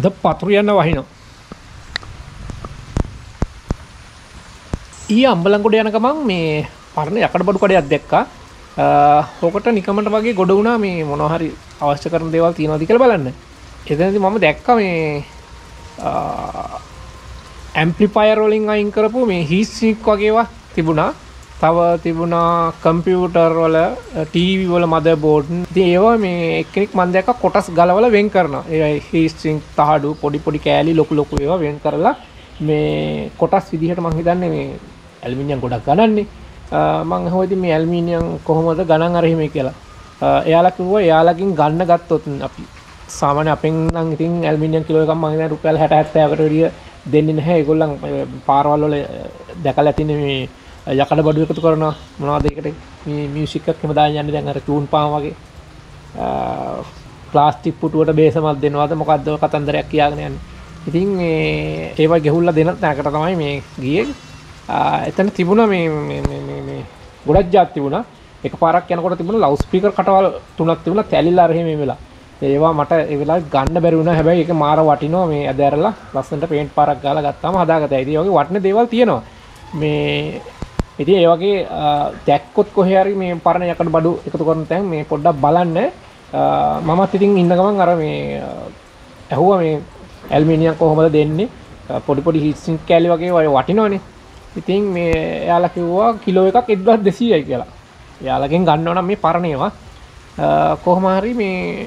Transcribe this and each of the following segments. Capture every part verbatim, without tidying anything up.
අද පතුරු යන වහිනවා. ඊ අම්බලන්ගොඩ යන ගමන් මේ පරණ යකඩ බඩු කඩයක් දැක්කා. ඕකට නිකමට වගේ ගොඩ වුණා මේ මොනවා හරි අවශ්‍ය කරන දේවල් තියෙනවද කියලා බලන්න. එතනදී මම දැක්කා මේ ඇම්ප්ලිෆයර් වලින් අයින් කරපු මේ හීට්සින්ක් වගේ ඒවා තිබුණා. තව තිබුණා කම්පියුටර් වල ටීවී වල මදර්බෝඩ්. ඉතින් ඒවා මේ එක්කෙනෙක් මම දැක්කා කොටස් ගලවලා වෙන් කරනවා. ඒ හීට්සින්ක් තහඩු පොඩි පොඩි කෑලි ලොකු ලොකු ඒවා වෙන් කරලා මේ කොටස් විදිහට මම හිතන්නේ මේ ඇලුමිනියම් ගොඩක් ගණන්නේ. මම අහුවා ඉතින් මේ ඇලුමිනියම් කොහොමද ගණන් අර එහෙම කියලා. එයාලා කිව්වා එයාලකින් ගන්න ගත්තොත් අපි සාමාන්‍ය අපෙන් නම් ඉතින් ඇලුමිනියම් කිලෝ එකක් මම හිතන්නේ රුපියල් හැට හැත්තෑවකට වැඩිය දෙන්නේ නැහැ. ඒගොල්ලන් පාරවල් වල දැකලා ඇතිනේ මේ යකඩ බඩු එකතු කරනවා මොනවද ඒකට මේ මියුසික් එකක් එහෙම දාන්න යන්නේ දැන් අර ටියුන් පාම් වගේ ප්ලාස්ටික් පුටුවට බේසමක් දෙනවද මොකද්ද කතන්දරයක් කියාගෙන යන්නේ. ඉතින් මේ ඒවා ගෙහුල්ලා දෙන තැනකට තමයි මේ ගියේ. එතන තිබුණා මේ මේ මේ මේ ගොඩක් જાත් තිබුණා. එකපාරක් යනකොට තිබුණා ලවුඩ් ස්පීකර් කටවල් තුනක් තිබුණා තැලිලා අර එහෙම වෙලා. ඒවා මට ඒ වෙලාවේ ගන්න බැරි වුණා. හැබැයි ඒක මාර වටිනවා මේ ඇද ඇරලා ලස්සනට පේන්ට් පාරක් ගාලා ගත්තාම හදාගත්තා. ඉතින් ඒ වගේ වටින දේවල් තියෙනවා. මේ ඉතින් ඒ වගේ දැක්කොත් කොහේ හරි මේ පරණ යකඩ බඩු එකතු කරන තැන් මේ පොඩ්ඩක් බලන්න. මමත් ඉතින් ඉන්න ගමන් අර මේ ඇහුවා මේ ඇලුමිනියම් කොහොමද දෙන්නේ? පොඩි පොඩි හීට්සින්ක් කෑලි වගේ ඔය වටිනවනේ. ඉතින් මේ එයාලා කිව්වා කිලෝ එකක් එක්දාස් දෙසීයයි කියලා. එයාලගෙන් ගන්නව නම් මේ පරණ ඒවා කොහොම හරි මේ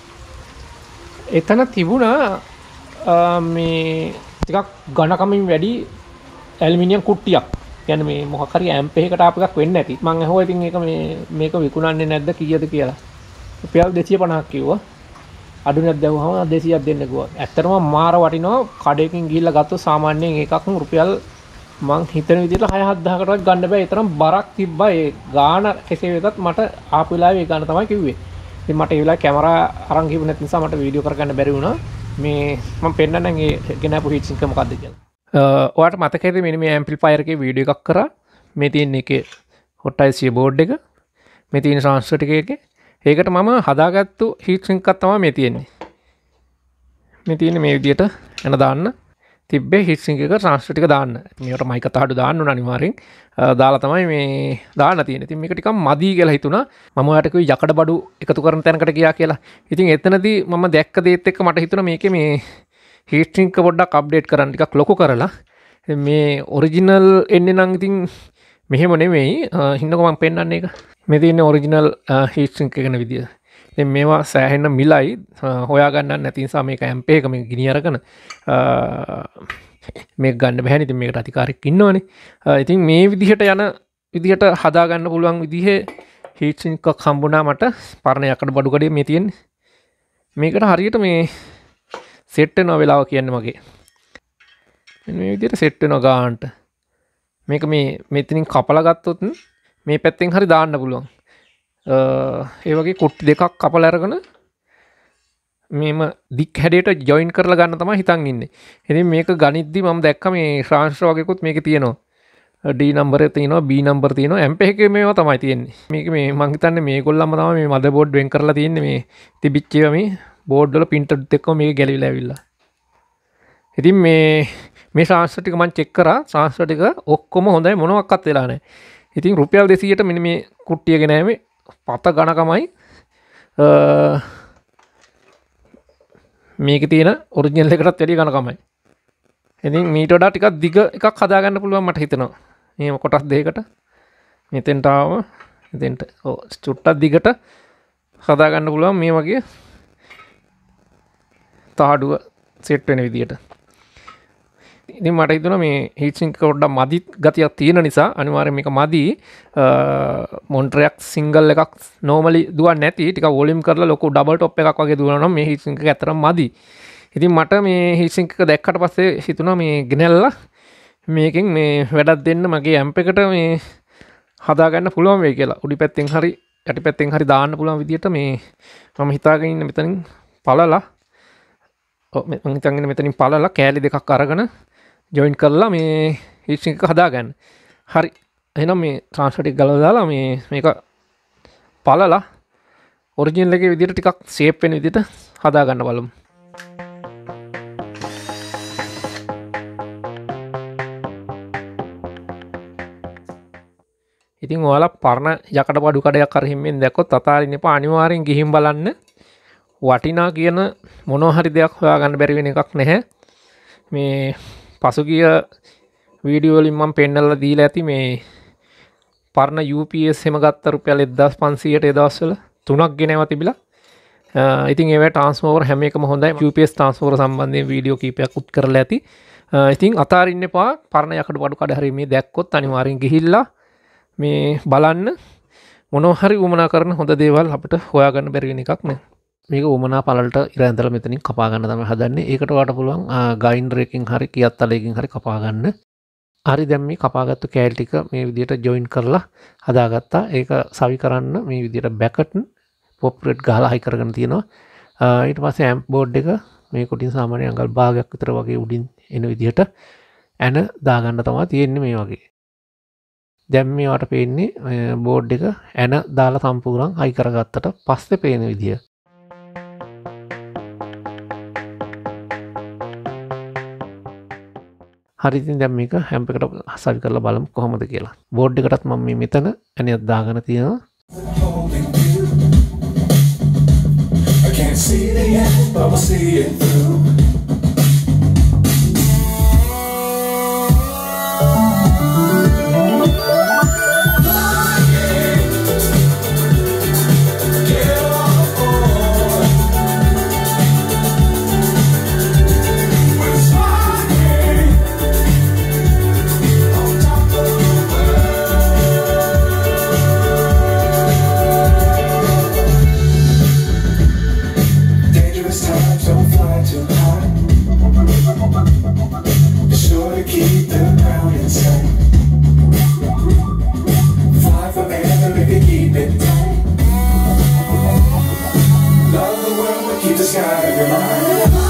එතන තිබුණා මේ ටිකක් ඝනකමින් වැඩි ඇලුමිනියම් කුට්ටියක්. කියන්නේ මේ මොකක් හරි ඇම්ප් එකකට ආපු එකක් වෙන්න ඇති. මම අහුවා ඉතින් ඒක මේ මේක විකුණන්නේ නැද්ද කීයද කියලා. රුපියල් දෙසිය පනහක් කිව්වා. අඩු නැද්ද වහම දෙසියක් දෙන්න කිව්වා. ඇත්තටම මාර වටිනවා. කඩේකින් ගිහිල්ලා ගත්තොත් සාමාන්‍යයෙන් එකක් රුපියල් මං හිතන විදිහට හය හත්දාහකටවත් ගන්න බෑ. ඒ තරම් බරක් තිබ්බා. ඒ ගාන කෙසේ වෙතත් මට ආපු වෙලාවේ ඒ ගාන තමයි කිව්වේ. ඉතින් මට ඒ වෙලාවේ කැමරා අරන් ගිහුව නැති නිසා මට වීඩියෝ කරගන්න බැරි වුණා. මේ මම පෙන්නන්නම් ඒ ගෙනාපු හීට්සින්ක් එක මොකද්ද කියලා. ඔයාට මතකයිද මෙන්න මේ ඇම්ප්ලිෆයර් එකේ වීඩියෝ එකක් කරා. මේ තියෙන එකේ හොට් අයිසී බෝඩ් එක. මේ තියෙන ට්‍රාන්ස්ෆර් එකේ. ඒකට මම හදාගත්තු හීට්සින්ක් එකක් තමයි මේ තියෙන්නේ. මේ තියෙන්නේ මේ විදිහට එන දාන්න. තිබ්බේ හීට්සින්ක් එක ට්‍රාන්ස්ෆර් ටික දාන්න. මේකට මයික් අතහඩු දාන්න ඕන අනිවාර්යෙන්. දාලා තමයි මේ දාන්න තියෙන්නේ. ඉතින් මේක ටිකක් මදි කියලා හිතුණා. මම ඔයාලට කිව්වේ යකඩ බඩු එකතු කරන තැනකට ගියා කියලා. ඉතින් එතනදී මම දැක්ක දේත් එක්ක මට හිතුණා මේකේ මේ හීට්සින්ක් එක පොඩ්ඩක් අප්ඩේට් කරන්න ටිකක් ලොකු කරලා මේ ඔරිජිනල් එන්නේ නම් ඉතින් මෙහෙම නෙමෙයි. හින්නකො මම පෙන්නන්නේ ඒක. මේ තියෙන්නේ ඔරිජිනල් හීට්සින්ක් එකන විදිය. ඉතින් මේවා සෑහෙන මිලයි. හොයා ගන්න නැති නිසා මේක ඇම්ප් එක මේක ගිනි අරගෙන මේක ගන්න බැහැ. ඉතින් මේකට අධිකාරියක් ඉන්නවනේ. ඉතින් මේ විදිහට යන විදිහට හදා ගන්න පුළුවන් විදිහේ හීට්සින්ක් එකක් හම්බුණා මට. පරණ යකඩ බඩු කඩේ මේ තියෙන්නේ. මේකට හරියට මේ සෙට් වෙනවා වෙලාව කියන්නේ මගේ. මෙන්න මේ විදිහට සෙට් වෙනවා ගානට. මේක මේ මෙතනින් කපලා ගත්තොත් මේ පැත්තෙන් හරි දාන්න පුළුවන්. ඒ වගේ කුට්ටි දෙකක් කපලා අරගෙන මේම දික් හැඩයට ජොයින් කරලා ගන්න තමයි හිතන් ඉන්නේ. ඉතින් මේක ගනිද්දි මම දැක්ක මේ ට්‍රාන්ස්ෆර් වගේකුත් මේකේ තියෙනවා. D නම්බර් එක තියෙනවා, B නම්බර් තියෙනවා. ඇම්ප් එකේ මේවා තමයි තියෙන්නේ. මේක මේ මම හිතන්නේ මේගොල්ලන්ම තමයි මේ මදර්බෝඩ් වෙන් කරලා තියෙන්නේ මේ තිබිච්ච ඒවා මේ බෝඩ් වල පින්ටඩ් එක්කම මේක ගැලවිලා ඇවිල්ලා. ඉතින් මේ මේ ට්‍රාන්ස්ෆර් ටික මම චෙක් කරා. ට්‍රාන්ස්ෆර් ටික ඔක්කොම හොඳයි මොනවත්වත් වෙලා නැහැ. ඉතින් රුපියල් දෙසීයට මෙන්න මේ කුට්ටිය ගෙනාවේ පත ඝනකමයි. මේකේ තියෙන ඔරිජිනල් එකටත් වැඩිය ඝනකමයි. ඉතින් මීට වඩා ටිකක් දිග එකක් හදාගන්න පුළුවන් මට හිතෙනවා. මේව කොටස් දෙකකට මෙතෙන්ට ආවම මෙතෙන්ට ඔව් චුට්ටක් දිගට හදාගන්න පුළුවන් මේ වගේ තහඩුව සෙට් වෙන විදියට. ඉතින් මට හිතුණා මේ හීට්සින්ක් එක පොඩ්ඩක් මදි ගතියක් තියෙන නිසා අනිවාර්යෙන් මේක මදි. මොන්ටරයක් සිංගල් එකක් නෝමලි දුවන්නේ නැති ටිකක් වොලියුම් කරලා ලොකු ඩබල් টොප් එකක් වගේ දුවනවා නම් මේ හීට්සින්ක් එක ඇත්තටම මදි. ඉතින් මට මේ හීට්සින්ක් එක දැක්කට පස්සේ හිතුණා මේ ගෙනල්ලා මේකෙන් මේ වැඩක් දෙන්න මගේ ඇම්ප් එකට මේ හදාගන්න පුළුවන් වෙයි කියලා. උඩි පැත්තෙන් හරි යටි පැත්තෙන් හරි දාන්න පුළුවන් විදියට මේ මම හිතාගෙන ඉන්න මෙතනින් පළලා ඔව් මම හිතන්නේ මෙතනින් පළලා කෑලි දෙකක් අරගෙන ජොයින් කරලා මේ හීට්සින්ක් එක හදාගන්න. හරි. එහෙනම් මේ ට්‍රාන්ස්ෆර් ටික ගලවලා දාලා මේ මේක පළලා ඔරිජිනල් එකේ විදියට ටිකක් ෂේප් වෙන විදියට හදාගන්න බලමු. ඉතින් ඔයාලා පරණ යකඩ බඩු කඩයක් අර හිම්මෙන් දැක්කොත් අතාරින්න එපා. අනිවාර්යෙන් ගිහින් බලන්න. වටිනා කියන මොනවා හරි දෙයක් හොයාගන්න බැරි වෙන එකක් නැහැ. මේ පසුගිය වීඩියෝ වලින් මම පෙන්නලා දීලා ඇති මේ පරණ යූ පී එස් එහෙම ගත්ත රුපියල් එක්දාස් පන්සීයට ඒ දවස්වල තුනක් ගෙනව තිබිලා. ඉතින් ඒවා ට්‍රාන්ස්ෆෝමර් හැම එකම හොඳයි. යූ පී එස් ට්‍රාන්ස්ෆෝමර් සම්බන්ධයෙන් වීඩියෝ කීපයක් උත් කරලා ඇති. ඉතින් අතාරින්න එපා. පරණ යකඩ බඩු කඩ හරි මේ දැක්කොත් අනිවාර්යෙන් ගිහිල්ලා මේ බලන්න මොනවා හරි උමනා කරන හොඳ දේවල් අපිට හොයාගන්න බැරි වෙන එකක් නෑ. මේක උමනා පළලට ඉර ඇඳලා මෙතනින් කපා ගන්න තමයි හදන්නේ. ඒකට ඔයාලට පුළුවන් ගයින්ඩර් එකකින් හරි කියක් තලයකින් හරි කපා ගන්න. හරි දැන් මේ කපාගත්තු කෑලි ටික මේ විදිහට ජොයින් කරලා හදාගත්තා. ඒක සවි කරන්න මේ විදිහට බැකට් පොප් රෙඩ් ගහලා හයි කරගෙන තියෙනවා. ඊට පස්සේ ඇම්ප් බෝඩ් එක මේ කොටින් සාමාන්‍ය අඟල් භාගයක් විතර වගේ උඩින් එන විදිහට ඇන දාගන්න තමයි තියෙන්නේ මේ වගේ. දැන් මේවට පේන්නේ බෝඩ් එක ඇන දාලා සම්පූර්ණ හයි කරගත්තට පස්සේ පේන විදිය. හරි ඉතින් දැන් මේක හැම්ප් එකට සවි කරලා බලමු කොහොමද කියලා. බෝඩ් එකටත් මම මේ මෙතන ඇණයක් දාගෙන තියෙනවා. I can't see the end, but we'll see it through. Keep the sky in your mind.